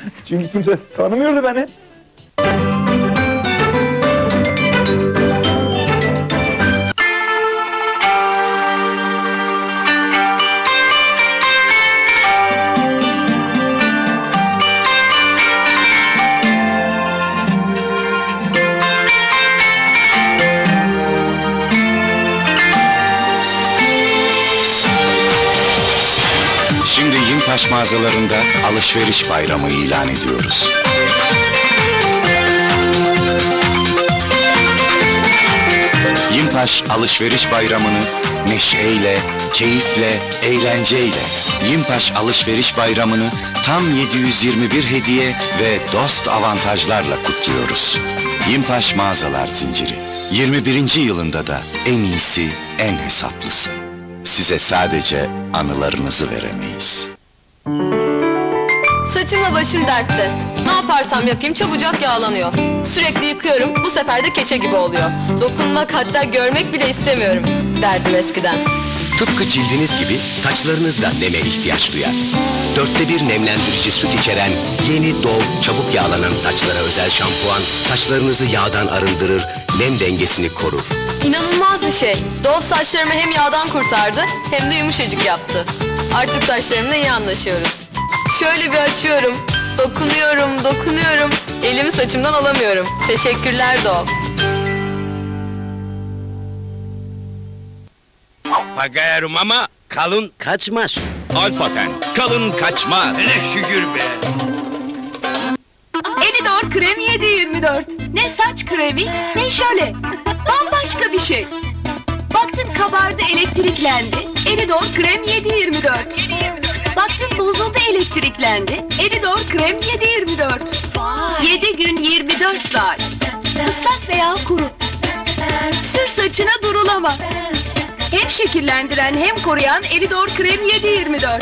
Çünkü kimse tanımıyordu beni. Şimdi Yimpaş mağazalarında alışveriş bayramı ilan ediyoruz. Yimpaş alışveriş bayramını neşeyle, keyifle, eğlenceyle, Yimpaş alışveriş bayramını tam 721 hediye ve dost avantajlarla kutluyoruz. Yimpaş mağazalar zinciri, 21. yılında da en iyisi, en hesaplısı. Size sadece anılarınızı veremeyiz. Saçımla başım dertte. Ne yaparsam yapayım çabucak yağlanıyor. Sürekli yıkıyorum, bu sefer de keçe gibi oluyor. Dokunmak, hatta görmek bile istemiyorum derdim eskiden. Tıpkı cildiniz gibi saçlarınız da neme ihtiyaç duyar. 1/4 nemlendirici süt içeren yeni Dove çabuk yağlanan saçlara özel şampuan saçlarınızı yağdan arındırır, nem dengesini korur. İnanılmaz bir şey. Dove saçlarımı hem yağdan kurtardı hem de yumuşacık yaptı. Artık saçlarımla iyi anlaşıyoruz. Şöyle bir açıyorum, dokunuyorum, elimi saçımdan alamıyorum. Teşekkürler Dove. Pagayarım ama kalın Kaçmaz. Alfafen. Kalın kaçmaz. Hele şükür be. Elidor krem 7/24. Ne saç kremi ne şöyle. Bambaşka bir şey. Baktın kabardı, elektriklendi. Elidor krem 7/24. Baktın bozuldu, elektriklendi. Elidor krem 7/24. 7 gün 24 saat. Islak veya kuru. Sır saçına durulama. Hem şekillendiren hem koruyan Elidor krem 7/24.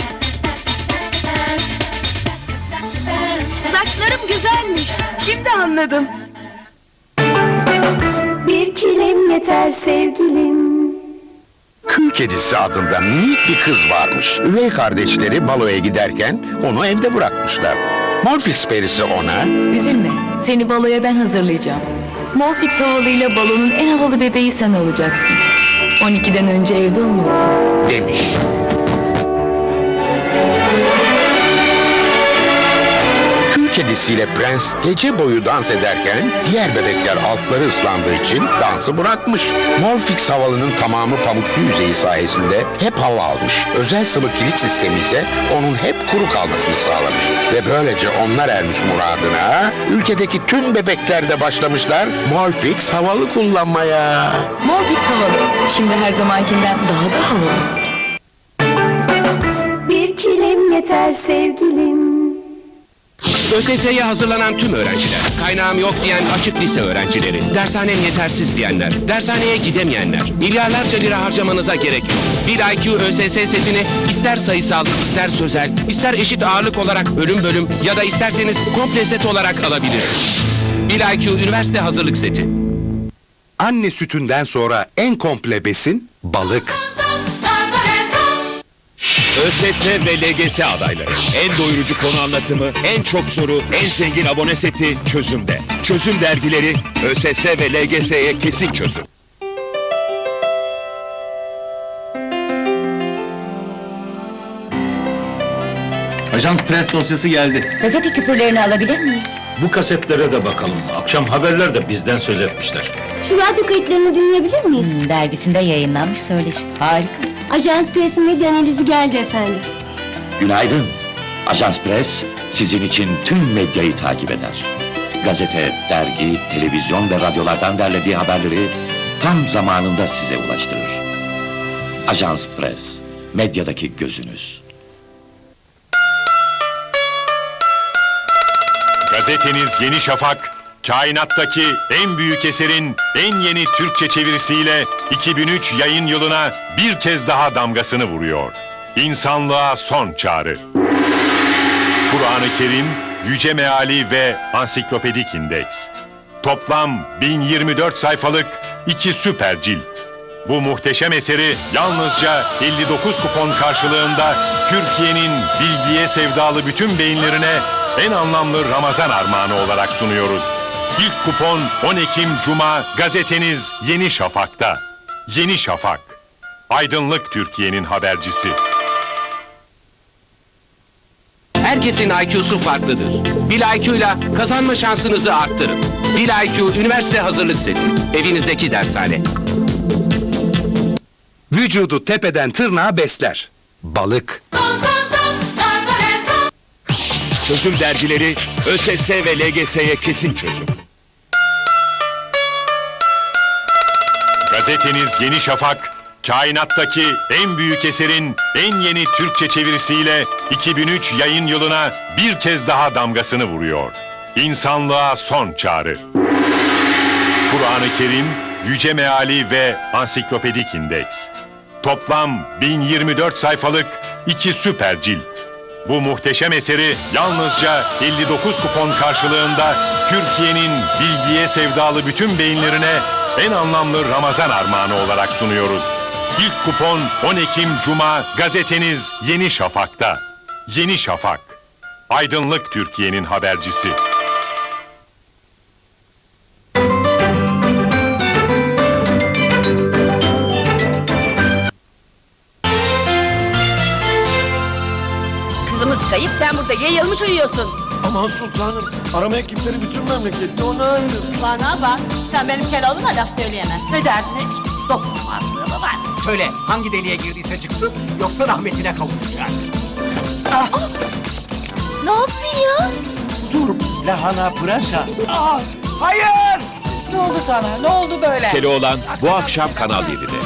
Saçlarım güzelmiş. Şimdi anladım. Bir kilim yeter sevgilim. Kıl kedisi adında minik bir kız varmış. Üvey kardeşleri baloya giderken onu evde bırakmışlar. Morfix perisi ona... Üzülme, seni baloya ben hazırlayacağım. Molfix havalıyla balonun en havalı bebeği sen olacaksın. 12'den önce evde olmalısın. demiş. Kül kedisiyle prens gece boyu dans ederken diğer bebekler altları ıslandığı için dansı bırakmış. Morfix havalının tamamı pamuk su yüzeyi sayesinde hep hava almış. Özel sıvı kilit sistemi ise onun hep kuru kalmasını sağlamış. Ve böylece onlar ermiş muradına, ülkedeki tüm bebekler de başlamışlar Morfix havalı kullanmaya. Morfix havalı, şimdi her zamankinden daha da havalı. Bir kilim yeter sevgilim. ÖSS'ye hazırlanan tüm öğrenciler, kaynağım yok diyen açık lise öğrencileri, dershanem yetersiz diyenler, dershaneye gidemeyenler, milyarlarca lira harcamanıza gerek yok. Bir IQ ÖSS setini ister sayısal, ister sözel, ister eşit ağırlık olarak bölüm ya da isterseniz komple set olarak alabilirsiniz. Bir IQ üniversite hazırlık seti. Anne sütünden sonra en komple besin balık. ÖSS ve LGS adayları. En doyurucu konu anlatımı, en çok soru, en zengin abone seti Çözüm'de. Çözüm dergileri ÖSS ve LGS'ye kesin çözüm. Ajans Press dosyası geldi. Gazete küpürlerini alabilir miyim? Bu kasetlere de bakalım. Akşam haberler de bizden söz etmişler. Şu radyo kayıtlarını dinleyebilir miyiz? Dergisinde yayınlanmış söyleşi. Harika. Ajans Press'in medya analizi geldi efendim. Günaydın. Ajans Press sizin için tüm medyayı takip eder. Gazete, dergi, televizyon ve radyolardan derlediği haberleri tam zamanında size ulaştırır. Ajans Press, medyadaki gözünüz. Gazeteniz Yeni Şafak, kainattaki en büyük eserin en yeni Türkçe çevirisiyle 2003 yayın yılına bir kez daha damgasını vuruyor. İnsanlığa son çağrı. Kur'an-ı Kerim, Yüce Meali ve Ansiklopedik İndeks. Toplam 1024 sayfalık 2 süper cilt. Bu muhteşem eseri yalnızca 59 kupon karşılığında Türkiye'nin bilgiye sevdalı bütün beyinlerine en anlamlı Ramazan armağanı olarak sunuyoruz. İlk kupon 10 Ekim Cuma gazeteniz Yeni Şafak'ta. Yeni Şafak, aydınlık Türkiye'nin habercisi. Herkesin IQ'su farklıdır. Bil IQ'yla kazanma şansınızı arttırın. Bil IQ üniversite hazırlık seti. Evinizdeki dershane. Vücudu tepeden tırnağa besler. Balık. Çözüm dergileri ÖSS ve LGS'ye kesin çözüm. Gazeteniz Yeni Şafak, kainattaki en büyük eserin en yeni Türkçe çevirisiyle 2003 yayın yılına bir kez daha damgasını vuruyor. İnsanlığa son çağrı. Kur'an-ı Kerim, Yüce Meali ve Ansiklopedik İndeks. Toplam 1024 sayfalık 2 süper cilt. Bu muhteşem eseri yalnızca 59 kupon karşılığında Türkiye'nin bilgiye sevdalı bütün beyinlerine en anlamlı Ramazan armağanı olarak sunuyoruz. İlk kupon 10 Ekim Cuma gazeteniz Yeni Şafak'ta. Yeni Şafak, aydınlık Türkiye'nin habercisi. Kızımız kayıp, sen burada yayılmış uyuyorsun. Aman sultanım, arama ekipleri bütün memlekette ona ayrı. Bana bak, sen benim Keloğlu'ma laf söyleyemezsin. Ne derdin? Dokunmazlığı mı var? Söyle, hangi deliğe girdiyse çıksın, yoksa rahmetine kavuşacak. Ne yaptın ya? Dur, lahana pırasa. Hayır! Ne oldu sana? Ne oldu böyle? Keloğlan bu akşam Kanal 7'de.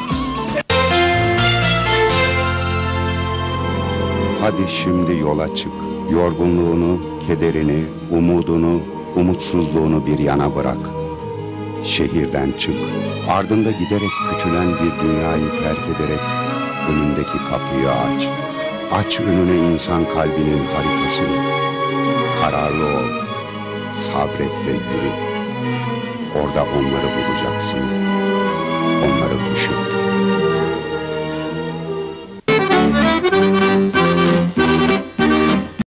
Hadi şimdi yola çık. Yorgunluğunu, kederini, umudunu, umutsuzluğunu bir yana bırak. Şehirden çık. Ardında giderek küçülen bir dünyayı terk ederek önündeki kapıyı aç. Aç önüne insan kalbinin haritasını. Kararlı ol. Sabret ve yürü. Orada onları bulacaksın. Onları ışıt.